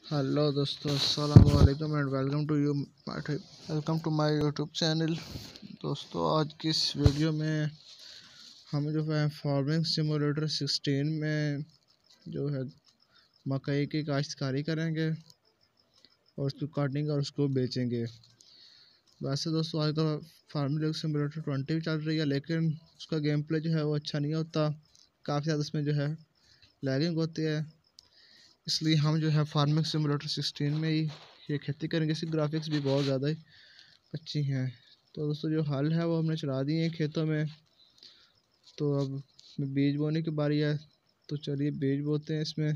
Hello दोस्तों, अस्सलाम वालेकुम and welcome to my YouTube channel. दोस्तों, आज की इस वीडियो में हम जो है फार्मिंग सिमुलेटर 16 में जो है मकई की काश्तकारी करेंगे और उसको काटेंगे और उसको बेचेंगे। वैसे दोस्तों, आजकल फार्मिंग सिमुलेटर 20 भी चल रही है, लेकिन उसका गेम प्ले जो है वो अच्छा नहीं होता। काफ़ी ज़्यादा उसमें जो है लैगिंग होती है, इसलिए हम जो है फार्मिंग सिमुलेटर 16 में ही ये खेती करेंगे। इसकी ग्राफिक्स भी बहुत ज़्यादा ही अच्छी हैं। तो दोस्तों, जो हल है वो हमने चला दिए हैं खेतों में। तो अब बीज बोने की बारी है, तो चलिए बीज बोते हैं इसमें।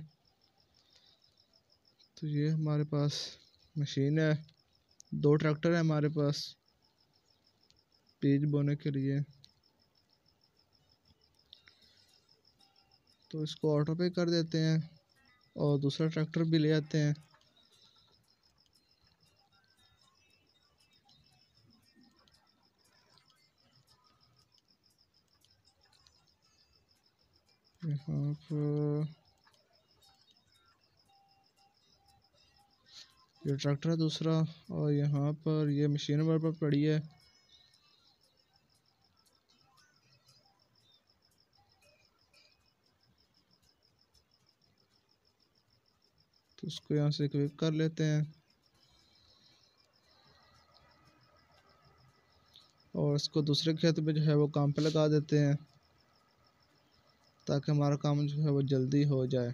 तो ये हमारे पास मशीन है, 2 ट्रैक्टर है हमारे पास बीज बोने के लिए। तो इसको ऑटो पे कर देते हैं और दूसरा ट्रैक्टर भी ले आते हैं। यहाँ पर ये ट्रैक्टर है दूसरा, और यहाँ पर ये मशीन हमारे पास पड़ी है। तो उसको यहाँ से क्विक कर लेते हैं और इसको दूसरे खेत में जो है वो काम पे लगा देते हैं, ताकि हमारा काम जो है वो जल्दी हो जाए।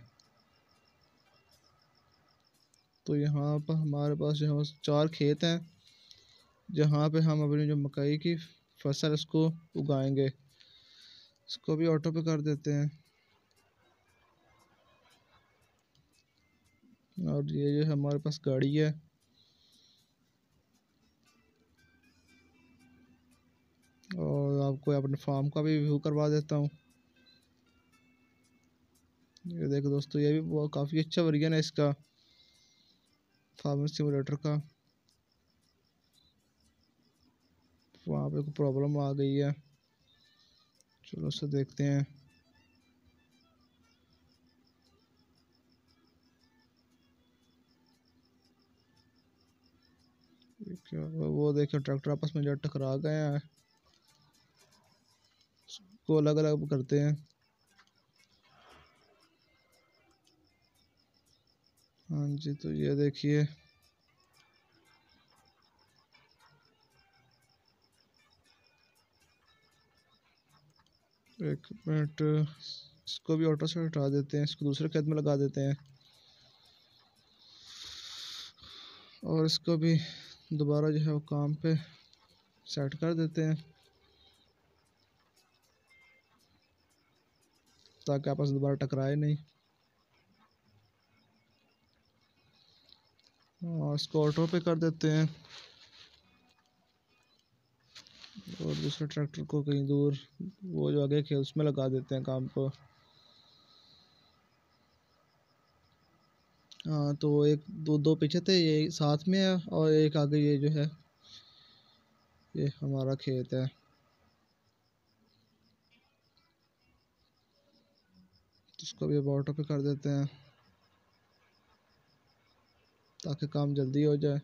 तो यहाँ पर हमारे पास जो है 4 खेत हैं, जहाँ पे हम अपनी जो मकई की फसल इसको उगाएंगे। इसको भी ऑटो पे कर देते हैं। और ये जो हमारे पास गाड़ी है, और आपको अपने फार्म का भी व्यू करवा देता हूँ। ये देखो दोस्तों, ये भी बहुत काफ़ी अच्छा वर्जन है इसका फार्मिंग सिमुलेटर का। वहाँ पे कोई प्रॉब्लम आ गई है, चलो उसे देखते हैं। ये क्या हुआ? वो देखो ट्रैक्टर आपस में जो टकरा गए हैं, उसको अलग अलग करते हैं। हाँ जी, तो ये देखिए, एक मिनट, इसको भी ऑटो से हटा देते हैं, इसको दूसरे खेत में लगा देते हैं और इसको भी दोबारा जो है वो काम पे सेट कर देते हैं, ताकि आपस में दोबारा टकराए नहीं। और इसको ऑटो पे कर देते हैं और दूसरे ट्रैक्टर को कहीं दूर वो जो आगे खेत उसमें लगा देते हैं काम को। हाँ, तो एक दो दो पीछे थे, ये साथ में है, और एक आगे ये जो है ये हमारा खेत है। तो इसको भी अब ऑटो पे कर देते हैं, ताकि काम जल्दी हो जाए।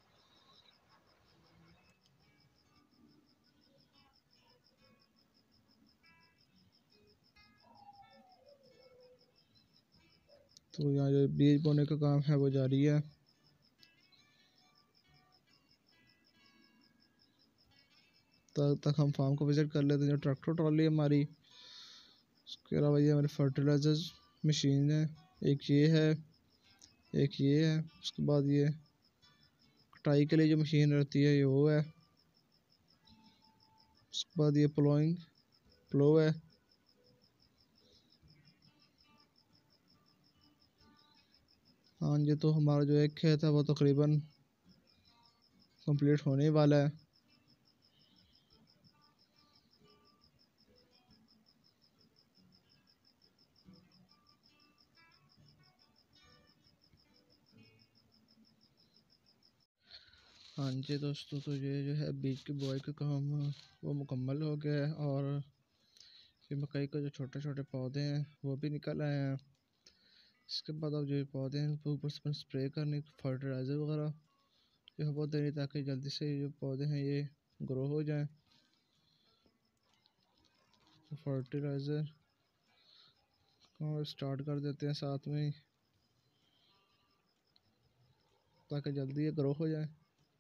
तो यहाँ जो बीज बोने का काम है वो जारी है। तब तक हम फार्म को विजिट कर लेते हैं। जो ट्रैक्टर ट्रॉली है हमारी, उसके अलावा ये हमारी फर्टिलाइजर मशीन है, एक ये है, एक ये है। उसके बाद ये कटाई के लिए जो मशीन रहती है ये वो है। उसके बाद ये प्लो है। हाँ जी, तो हमारा जो एक खेत है वो तकरीबन कंप्लीट होने वाला है। हाँ जी दोस्तों, तो ये जो है बीज की बुआई का काम वो मुकम्मल हो गया है, और ये मकई के जो छोटे छोटे पौधे हैं वो भी निकल आए हैं। इसके बाद अब जो ये पौधे हैं उनको ऊपर से स्प्रे करने फर्टिलाइज़र वगैरह ये बहुत देनी, ताकि जल्दी से ये जो पौधे हैं ये ग्रो हो जाएं। तो फर्टिलाइज़र को स्टार्ट कर देते हैं साथ में ही, ताकि जल्दी ये ग्रो हो जाए।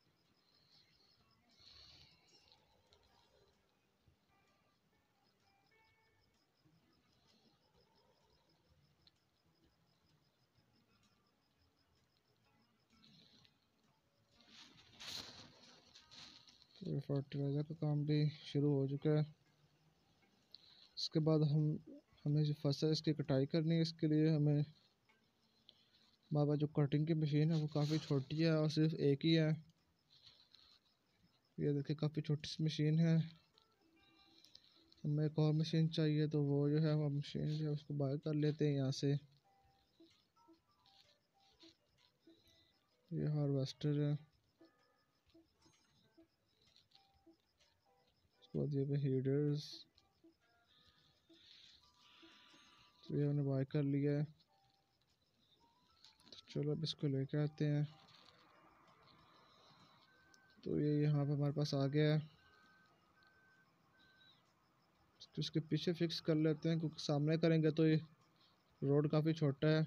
तो फर्टिलाइज़र का काम भी शुरू हो चुका है। इसके बाद हमें जो फसल इसकी कटाई करनी है, इसके लिए हमें हमारे पास जो कटिंग की मशीन है वो काफ़ी छोटी है और सिर्फ एक ही है। ये देखिए काफ़ी छोटी सी मशीन है। हमें एक और मशीन चाहिए, तो वो जो है वो मशीन जो है उसको बाय कर लेते हैं यहाँ से। ये हार्वेस्टर है, उसके बाद ये हीडर्स, तो ये हमने बाय कर लिया है। तो चलो अब इसको लेके आते हैं। तो ये यहाँ पे हमारे पास आ गया है। तो इसके पीछे फिक्स कर लेते हैं, क्योंकि सामने करेंगे तो ये रोड काफ़ी छोटा है।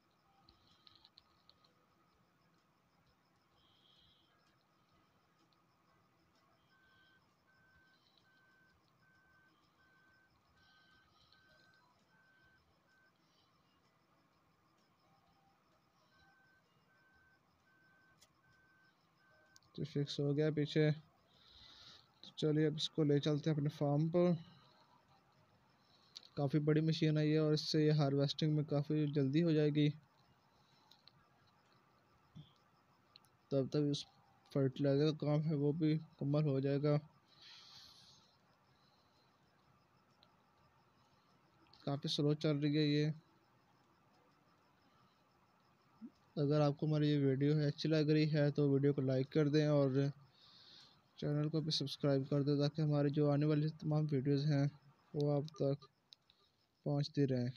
तो फिक्स हो गया पीछे। तो चलिए अब इसको ले चलते हैं अपने फार्म पर। काफ़ी बड़ी मशीन है ये, और इससे ये हार्वेस्टिंग में काफ़ी जल्दी हो जाएगी। तब तक उस फर्टिलाइज़र का काम है वो भी मुकम्मल हो जाएगा। काफ़ी स्लो चल रही है ये। अगर आपको हमारी ये वीडियो है अच्छी लग रही है तो वीडियो को लाइक कर दें और चैनल को भी सब्सक्राइब कर दें, ताकि हमारी जो आने वाली तमाम वीडियोस हैं वो आप तक पहुंचती रहें।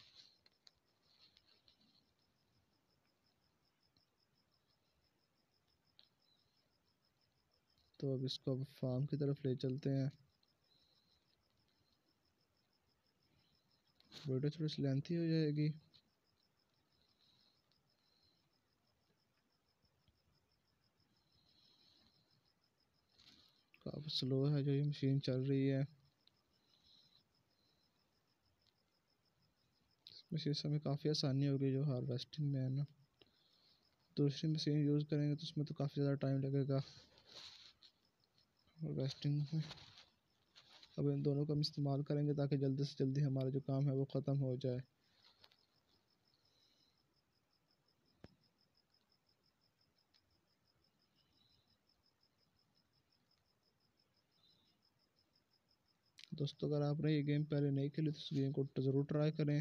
तो अब इसको अब फार्म की तरफ ले चलते हैं। वीडियो थोड़ी सी लेंथी हो जाएगी। काफ़ी स्लो है जो ये मशीन चल रही है। इस मशीन से हमें काफ़ी आसानी होगी जो हार्वेस्टिंग में है ना। दूसरी मशीन यूज़ करेंगे तो उसमें तो काफ़ी ज़्यादा टाइम लगेगा हार्वेस्टिंग में। अब इन दोनों का हम इस्तेमाल करेंगे ताकि जल्दी से जल्दी हमारा जो काम है वो ख़त्म हो जाए। दोस्तों अगर आपने ये गेम पहले नहीं खेली तो इस गेम को ज़रूर ट्राई करें।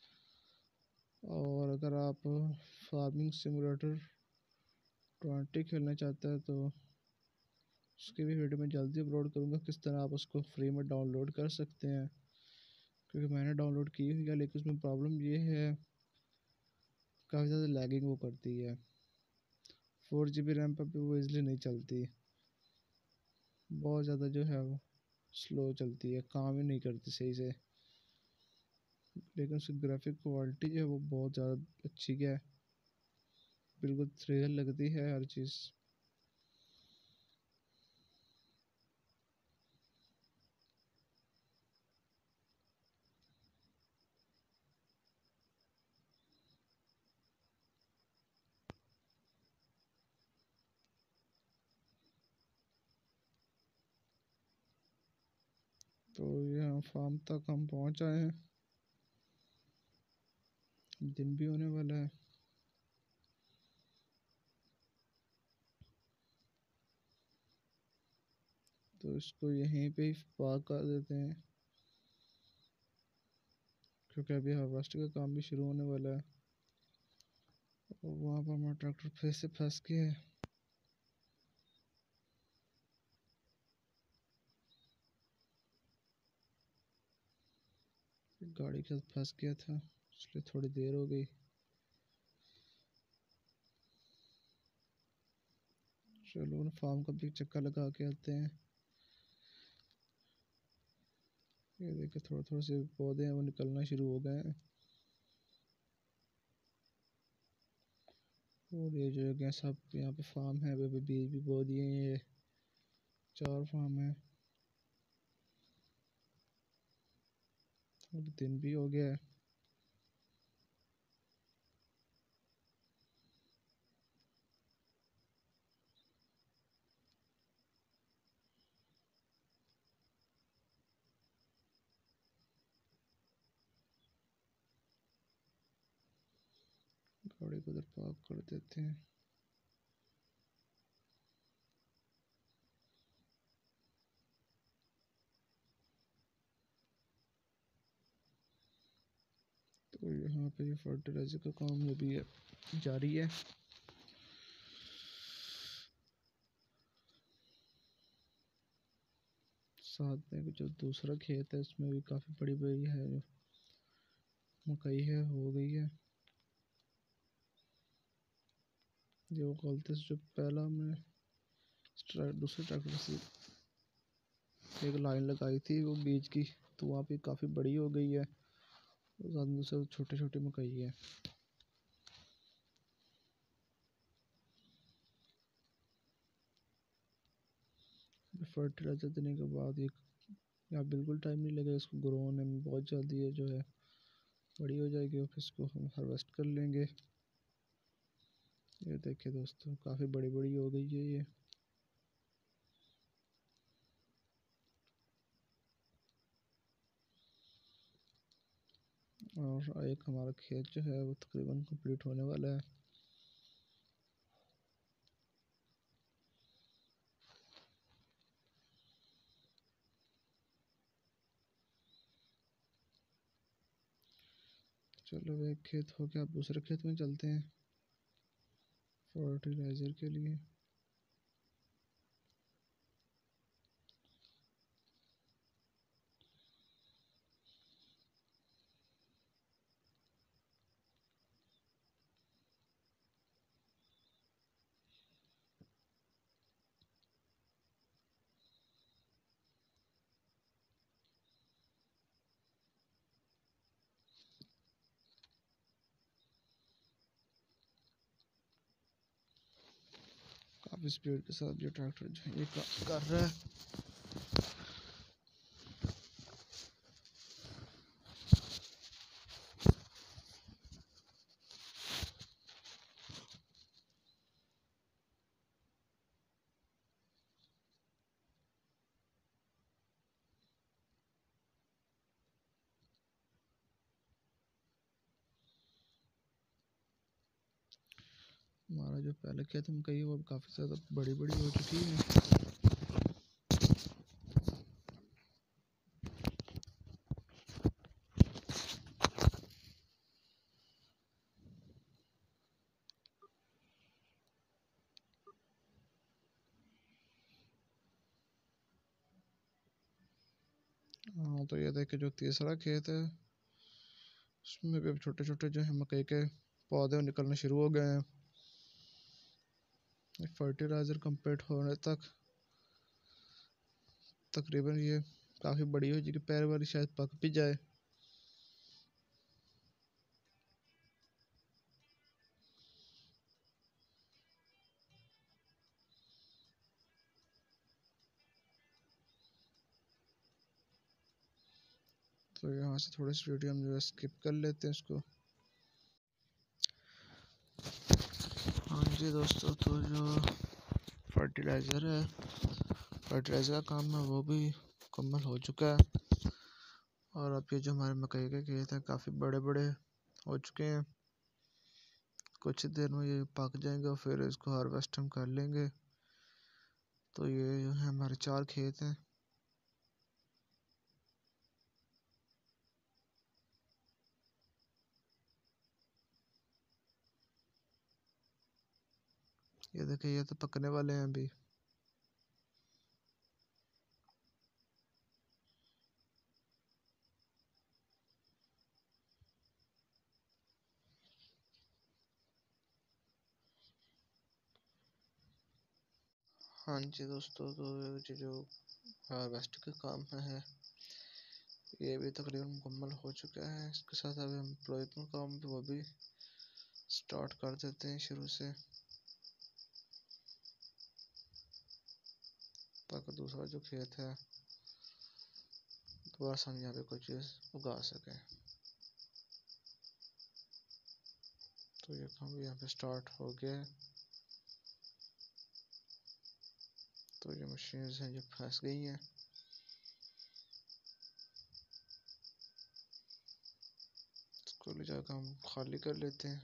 और अगर आप फार्मिंग सिमुलेटर 20 खेलना चाहते हैं तो उसकी भी वीडियो मैं जल्दी अपलोड करूँगा, किस तरह आप उसको फ्री में डाउनलोड कर सकते हैं। क्योंकि मैंने डाउनलोड की हुई है, लेकिन उसमें प्रॉब्लम ये है काफ़ी ज़्यादा लैगिंग वो करती है। 4 GB रैम पर भी वो ईज़िली नहीं चलती, बहुत ज़्यादा जो है वो स्लो चलती है, काम ही नहीं करती सही से। लेकिन उसकी ग्राफिक क्वालिटी जो है वो बहुत ज़्यादा अच्छी है, बिल्कुल रियल लगती है हर चीज़। तो यहाँ फार्म तक हम पहुँच आए हैं, दिन भी होने वाला है। तो इसको यहीं पे ही पार्क कर देते हैं, क्योंकि अभी हार्वेस्ट का काम भी शुरू होने वाला है। और वहाँ पर हमारा ट्रैक्टर फिर से फंस गया है। गाड़ी के साथ फंस गया था, इसलिए थोड़ी देर हो गई। चलो फार्म का भी चक्कर लगा के आते हैं। ये देखिए थोड़े थोड़े से पौधे हैं वो निकलना शुरू हो गए हैं। और ये जो है सब यहाँ पे फार्म है, अभी बीज भी बो दिए हैं। ये 4 फार्म है। अब दिन भी हो गया है। गाड़ी को उधर पार्क कर देते हैं। तो यहाँ पे फर्टिलाइजर का काम अभी जारी है। साथ में जो दूसरा खेत है उसमें भी काफ़ी बड़ी बड़ी है जो मकई है हो गई है। जो गलती से जो पहला मैं दूसरे ट्रैक्टर से एक लाइन लगाई थी वो बीज की, तो वहाँ पे काफ़ी बड़ी हो गई है। दूसरे छोटे छोटे मकई है। फर्टिलाइजर देने के बाद ये यहाँ बिल्कुल टाइम नहीं लगेगा इसको ग्रो होने में, बहुत जल्दी है जो है बड़ी हो जाएगी और फिर इसको हम हार्वेस्ट कर लेंगे। ये देखिए दोस्तों काफ़ी बड़ी बड़ी हो गई है ये। और एक हमारा खेत जो है वो तकरीबन कंप्लीट होने वाला है। चलो एक खेत हो गया, अब दूसरे खेत में चलते हैं फर्टिलाइज़र के लिए। काफ़ी स्पीड के साथ ये ट्रैक्टर जो है ये कर रहा है। हमारा जो पहले खेत में मकई वो काफ़ी ज़्यादा बड़ी बड़ी हो चुकी है। हाँ तो ये देखिए जो तीसरा खेत है उसमें भी अब छोटे छोटे जो है मकई के पौधे निकलने शुरू हो गए हैं। फर्टिलाइज़र कंप्लीट होने तक तकरीबन ये काफ़ी बड़ी हो जाएगी, पैर वाली शायद पक भी जाए। तो यहाँ से थोड़ी सी वीडियो हम जो है स्किप कर लेते हैं इसको। हाँ जी दोस्तों, तो जो फर्टिलाइज़र है, फर्टिलाइज़र का काम है वो भी मुकम्मल हो चुका है। और अब ये जो हमारे मकई के खेत हैं काफ़ी बड़े बड़े हो चुके हैं। कुछ देर में ये पक जाएंगे और फिर इसको हार्वेस्ट हम कर लेंगे। तो ये जो है हमारे 4 खेत हैं। ये देखिए ये तो पकने वाले हैं अभी। हाँ जी दोस्तों, तो ये जो हार्वेस्ट का काम है ये भी तकरीबन मुकम्मल हो चुका है। इसके साथ अभी हम प्लोइंग का काम भी वो भी स्टार्ट कर देते हैं शुरू से, ताकि दूसरा जो खेत है दोबारा से हम यहाँ पे कोई चीज़ उगा सकें। तो ये काम भी यहाँ पे स्टार्ट हो गया है। तो ये मशीन हैं जो फंस गई हैं, इसको ले जाकर हम खाली कर लेते हैं।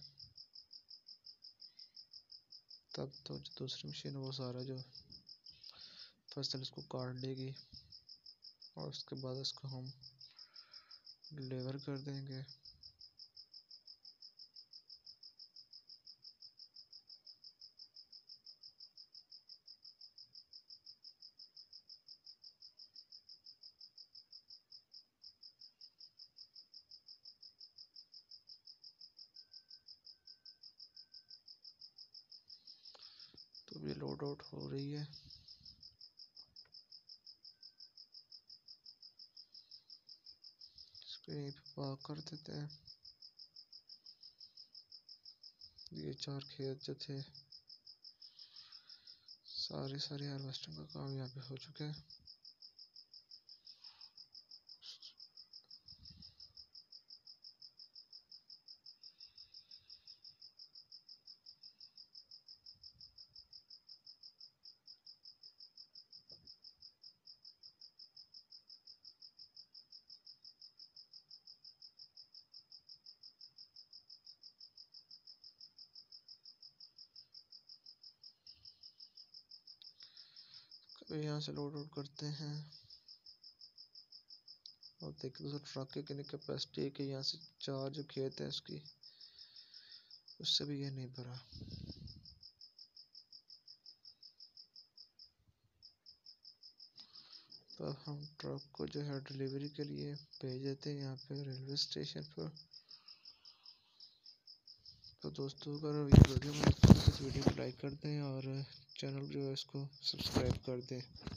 तब तो जो दूसरी मशीन वो सारा जो फसल इसको काट लेगी और उसके बाद इसको हम डिलीवर कर देंगे। तो ये लोड आउट हो रही है। इसको यहीं पे पार्क कर देते हैं। ये 4 खेत जो थे सारे हार्वेस्टिंग का काम यहाँ पे हो चुका है। कभी यहाँ से लोड आउट करते हैं और देखिए दोस्तों ट्रक की कितनी कैपेसिटी है कि यहाँ से 4 जो खेत है उसकी उससे भी ये नहीं भरा। तो अब हम ट्रक को जो है डिलीवरी के लिए भेज देते हैं यहाँ पे रेलवे स्टेशन पर। तो दोस्तों अगर ये वीडियो में इस वीडियो को लाइक कर दें और चैनल जो है इसको सब्सक्राइब कर दें।